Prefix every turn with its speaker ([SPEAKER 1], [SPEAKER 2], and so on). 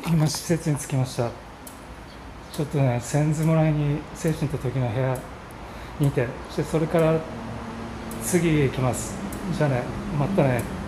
[SPEAKER 1] 今施設に着きました。ちょっとね、先祖村に精神と時の部屋にて、そしてそれから次へ行きます。じゃあね、またね。